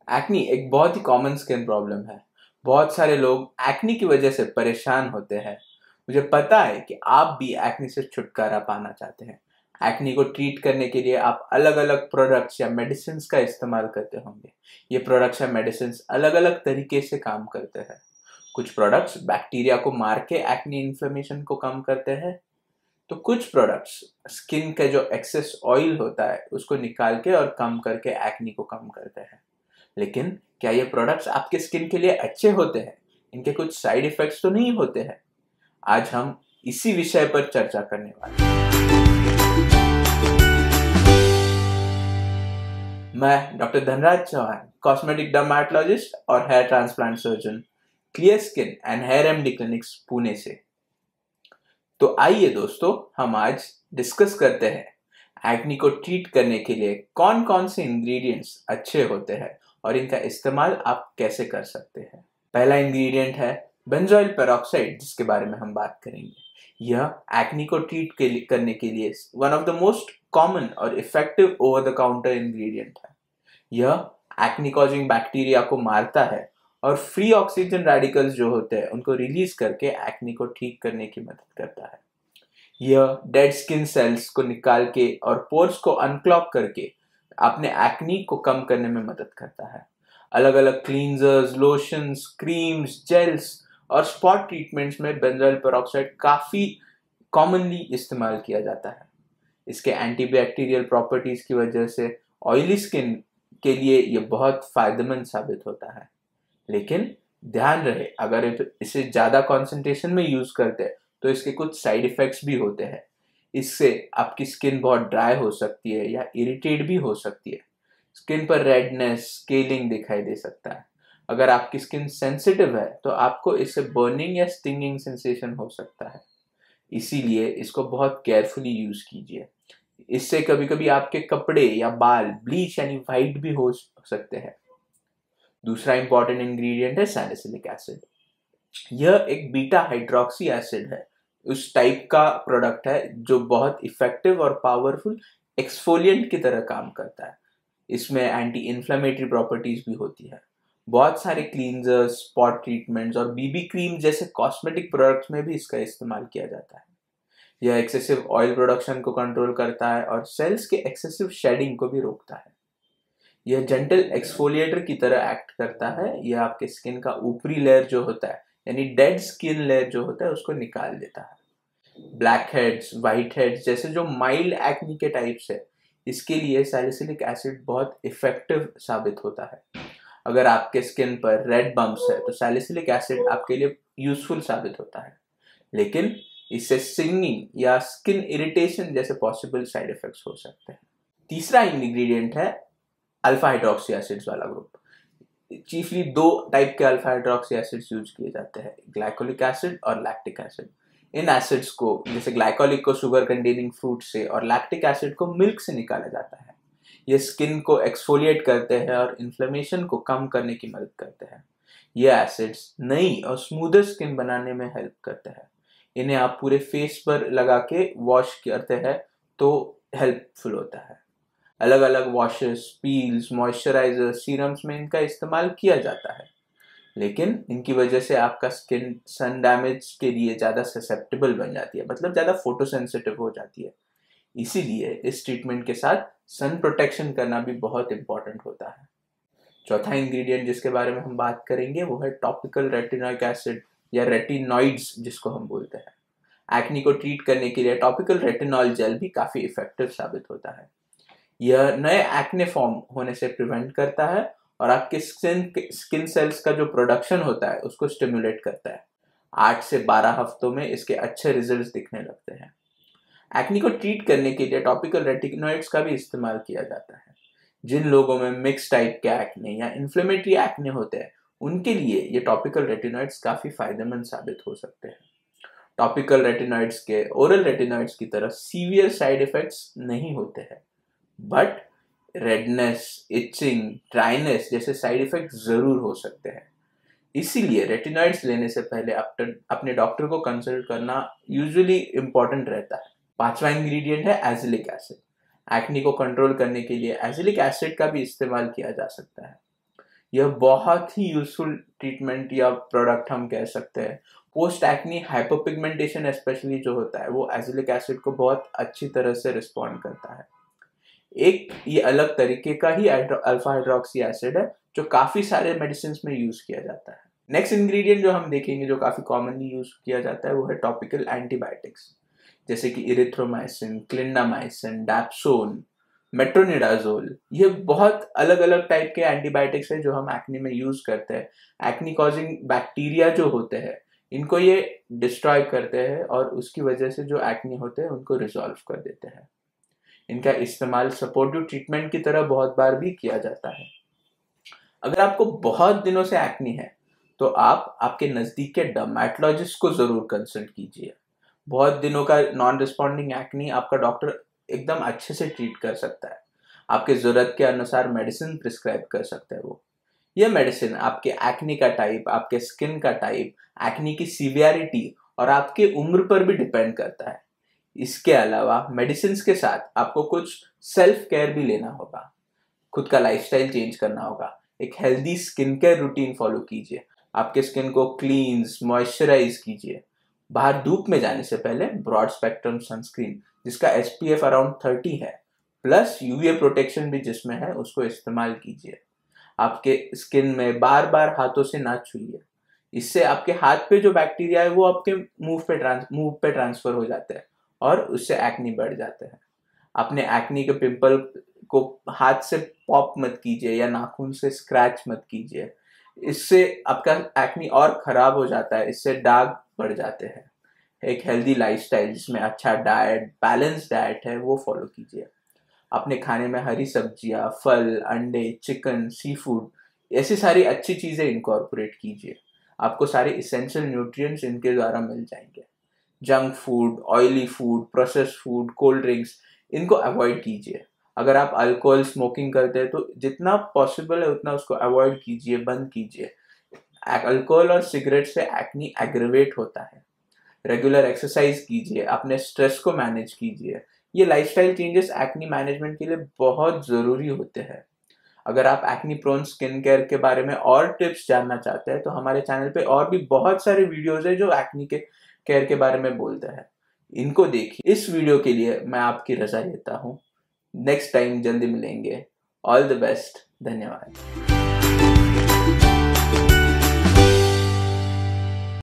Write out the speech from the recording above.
Acne एक बहुत ही common skin problem है। बहुत सारे लोग एक्नी की वजह से परेशान होते हैं। मुझे पता है कि आप भी एक्नी से छुटकारा पाना चाहते हैं। एक्नी को ट्रीट करने के लिए आप अलग अलग प्रोडक्ट्स या मेडिसिन का इस्तेमाल करते होंगे। ये प्रोडक्ट्स या मेडिसिन अलग अलग तरीके से काम करते हैं। कुछ प्रोडक्ट्स बैक्टीरिया को मार के एक्नी इन्फ्लेमेशन को कम करते हैं, तो कुछ प्रोडक्ट्स स्किन का जो एक्सेस ऑयल होता है उसको निकाल के और कम करके एक्नी को कम करते हैं। लेकिन क्या ये प्रोडक्ट्स आपके स्किन के लिए अच्छे होते हैं? इनके कुछ साइड इफेक्ट्स तो नहीं होते हैं? आज हम इसी विषय पर चर्चा करने वाले हैं। मैं doctor Dhanraj Chauhan, cosmetic dermatologist और hair transplant surgeon, ClearSkin and hair MD clinics Pune से। तो आइए दोस्तों, हम आज डिस्कस करते हैं एक्नी को ट्रीट करने के लिए कौन कौन से इंग्रेडिएंट्स अच्छे होते हैं और इनका इस्तेमाल आप कैसे कर सकते हैं। पहला इंग्रेडिएंट है बेंजोइल पेरोक्साइड, जिसके बारे में हम बात करेंगे। यह एक्नी को ट्रीट करने के लिए one of the most common और effective over the counter ingredient है। यह acne-causing बैक्टीरिया को मारता है और फ्री ऑक्सीजन रेडिकल्स जो होते हैं उनको रिलीज करके एक्नी को ठीक करने की मदद करता है। यह डेड स्किन सेल्स को निकाल के और पोर्स को अनक्लॉग करके अपने एक्नी को कम करने में मदद करता है। अलग अलग क्लींजर्स, लोशंस, क्रीम्स, जेल्स और स्पॉट ट्रीटमेंट्स में बेंजोइल पेरोक्साइड काफी कॉमनली इस्तेमाल किया जाता है। इसके एंटीबैक्टीरियल प्रॉपर्टीज की वजह से ऑयली स्किन के लिए यह बहुत फायदेमंद साबित होता है। लेकिन ध्यान रहे, अगर इसे ज्यादा कॉन्सेंट्रेशन में यूज करते हैं तो इसके कुछ साइड इफेक्ट्स भी होते हैं। इससे आपकी स्किन बहुत ड्राई हो सकती है या इरिटेट भी हो सकती है। स्किन पर रेडनेस, स्केलिंग दिखाई दे सकता है। अगर आपकी स्किन सेंसिटिव है तो आपको इससे बर्निंग या स्टिंगिंग सेंसेशन हो सकता है। इसीलिए इसको बहुत केयरफुली यूज कीजिए। इससे कभी कभी आपके कपड़े या बाल ब्लीच यानी व्हाइट भी हो सकते हैं। दूसरा इंपॉर्टेंट इंग्रेडिएंट है सैलिसिलिक एसिड। यह एक बीटा हाइड्रोक्सी एसिड है, उस टाइप का प्रोडक्ट है जो बहुत इफेक्टिव और पावरफुल एक्सफोलिएंट की तरह काम करता है। इसमें एंटी इन्फ्लेमेटरी प्रॉपर्टीज भी होती है। बहुत सारे क्लींजर्स, स्पॉट ट्रीटमेंट्स और बीबी क्रीम जैसे कॉस्मेटिक प्रोडक्ट्स में भी इसका इस्तेमाल किया जाता है। यह एक्सेसिव ऑयल प्रोडक्शन को कंट्रोल करता है और सेल्स के एक्सेसिव शेडिंग को भी रोकता है। यह जेंटल एक्सफोलिएटर की तरह एक्ट करता है। यह आपके स्किन का ऊपरी लेयर जो होता है यानी डेड स्किन लेयर जो होता है उसको निकाल देता है। ब्लैक हेड्स, व्हाइट हेड्स जैसे जो माइल्ड एक्नी के टाइप्स है, इसके लिए सैलिसिलिक एसिड बहुत इफेक्टिव साबित होता है। अगर आपके स्किन पर रेड बम्प्स है तो सैलिसिलिक एसिड आपके लिए यूजफुल साबित होता है। लेकिन इससे सिंगिंग या स्किन इरिटेशन जैसे पॉसिबल साइड इफेक्ट्स हो सकते हैं। तीसरा इंग्रेडिएंट है अल्फा हाइड्रोक्सी एसिड्स वाला ग्रुप। चीफली दो टाइप के अल्फा हाइड्रोक्सी एसिड्स यूज किए जाते हैं, ग्लाइकोलिक एसिड और लैक्टिक एसिड। इन एसिड्स को, जैसे ग्लाइकोलिक को शुगर कंटेनिंग फ्रूट से और लैक्टिक एसिड को मिल्क से निकाला जाता है। ये स्किन को एक्सफोलिएट करते हैं और इन्फ्लेमेशन को कम करने की मदद करते हैं। ये एसिड्स नई और स्मूदर स्किन बनाने में हेल्प करते हैं। इन्हें आप पूरे फेस पर लगा के वॉश करते हैं तो हेल्पफुल होता है। अलग अलग वॉशेस, पील्स, मॉइस्चराइजर, सीरम्स में इनका इस्तेमाल किया जाता है। लेकिन इनकी वजह से आपका स्किन सन डैमेज के लिए ज़्यादा ससेप्टेबल बन जाती है, मतलब ज़्यादा फोटोसेंसिटिव हो जाती है। इसीलिए इस ट्रीटमेंट के साथ सन प्रोटेक्शन करना भी बहुत इंपॉर्टेंट होता है। चौथा इंग्रेडिएंट जिसके बारे में हम बात करेंगे वो है टॉपिकल रेटिनोइक एसिड या रेटिनॉइड्स, जिसको हम बोलते हैं। एक्नी को ट्रीट करने के लिए टॉपिकल रेटिनॉल जेल भी काफ़ी इफेक्टिव साबित होता है। यह नए एक्ने फॉर्म होने से प्रिवेंट करता है और आपके स्किन सेल्स का जो प्रोडक्शन होता है उसको स्टिमुलेट करता है। 8 से 12 हफ्तों में इसके अच्छे रिजल्ट्स दिखने लगते हैं। एक्नी को ट्रीट करने के लिए टॉपिकल रेटिनॉइड्स का भी इस्तेमाल किया जाता है। जिन लोगों में मिक्स टाइप के एक्ने या इन्फ्लेमेटरी एक्ने होते हैं उनके लिए ये टॉपिकल रेटिनॉइड्स काफ़ी फायदेमंद साबित हो सकते हैं। टॉपिकल रेटिनॉइड्स के ओरल रेटिनॉइड्स की तरह सीवियर साइड इफेक्ट्स नहीं होते हैं, बट रेडनेस, इचिंग, ड्राइनेस जैसे साइड इफेक्ट जरूर हो सकते हैं। इसीलिए रेटिनॉइड्स लेने से पहले अपने डॉक्टर को कंसल्ट करना यूजुअली इम्पोर्टेंट रहता है। पांचवा इंग्रेडिएंट है एजिलिक एसिड। एक्नी को कंट्रोल करने के लिए एजिलिक एसिड का भी इस्तेमाल किया जा सकता है। यह बहुत ही यूजफुल ट्रीटमेंट या प्रोडक्ट हम कह सकते हैं। पोस्ट एक्नी हाइपोपिगमेंटेशन स्पेशली जो होता है वो एज़िलिक एसिड को बहुत अच्छी तरह से रिस्पॉन्ड करता है। एक ये अलग तरीके का ही अल्फा हाइड्रोक्सी एसिड है जो काफी सारे मेडिसिन में यूज किया जाता है। नेक्स्ट इंग्रेडिएंट जो हम देखेंगे जो काफी कॉमनली यूज किया जाता है वो है टॉपिकल एंटीबायोटिक्स, जैसे कि इरिथ्रोमाइसिन, क्लिंडामाइसिन, डैप्सोन, मेट्रोनिडाजोल। ये बहुत अलग अलग टाइप के एंटीबायोटिक्स है जो हम एक्ने में यूज करते हैं। एक्ने कॉजिंग बैक्टीरिया जो होते हैं इनको ये डिस्ट्रॉय करते हैं और उसकी वजह से जो एक्ने होते हैं उनको रिजॉल्व कर देते हैं। इनका इस्तेमाल सपोर्टिव ट्रीटमेंट की तरह बहुत बार भी किया जाता है। अगर आपको बहुत दिनों से एक्ने है तो आप आपके नजदीक के डर्मेटोलॉजिस्ट को जरूर कंसल्ट कीजिए। बहुत दिनों का नॉन रिस्पॉन्डिंग एक्ने आपका डॉक्टर एकदम अच्छे से ट्रीट कर सकता है। आपके जरूरत के अनुसार मेडिसिन प्रिस्क्राइब कर सकता है वो। यह मेडिसिन आपके एक्ने का टाइप, आपके स्किन का टाइप, एक्ने की सीवियरिटी और आपके उम्र पर भी डिपेंड करता है। इसके अलावा मेडिसिन के साथ आपको कुछ सेल्फ केयर भी लेना होगा। खुद का लाइफस्टाइल चेंज करना होगा। एक healthy skin care routine follow कीजिए। आपके स्किन को क्लींस, मॉइस्चराइज कीजिए। बाहर धूप में जाने से पहले ब्रॉड स्पेक्ट्रम सनस्क्रीन जिसका SPF अराउंड 30 है प्लस UVA प्रोटेक्शन भी जिसमें है उसको इस्तेमाल कीजिए। आपके स्किन में बार बार हाथों से ना छुइए। इससे आपके हाथ पे जो बैक्टीरिया है वो आपके मुंह पे ट्रांसफर हो जाते हैं और उससे एक्ने बढ़ जाते हैं। अपने एक्ने के पिंपल को हाथ से पॉप मत कीजिए या नाखून से स्क्रैच मत कीजिए। इससे आपका एक्ने और खराब हो जाता है, इससे दाग बढ़ जाते हैं। एक हेल्दी लाइफस्टाइल जिसमें अच्छा डाइट, बैलेंस डाइट है वो फॉलो कीजिए। अपने खाने में हरी सब्जियां, फल, अंडे, चिकन, सी फूड ऐसी सारी अच्छी चीजें इनकॉर्पोरेट कीजिए। आपको सारे इसेंशियल न्यूट्रिएंट्स इनके द्वारा मिल जाएंगे। Junk food, oily food, processed food, cold drinks इनको अवॉइड कीजिए। अगर आप अल्कोहल, स्मोकिंग करते हैं तो जितना पॉसिबल है उतना उसको अवॉइड कीजिए, बंद कीजिए। अल्कोहल और सिगरेट से एक्ने एग्रेवेट होता है। रेगुलर एक्सरसाइज कीजिए, अपने स्ट्रेस को मैनेज कीजिए। ये लाइफस्टाइल चेंजेस एक्ने मैनेजमेंट के लिए बहुत जरूरी होते हैं। अगर आप एक्ने प्रोन स्किन केयर के बारे में और टिप्स जानना चाहते हैं तो हमारे चैनल पे और भी बहुत सारे वीडियोस है जो एक्ने के केयर के बारे में बोलते हैं। इनको देखिए। इस वीडियो के लिए मैं आपकी रजा लेता हूँ। नेक्स्ट टाइम जल्दी मिलेंगे। All the best. धन्यवाद।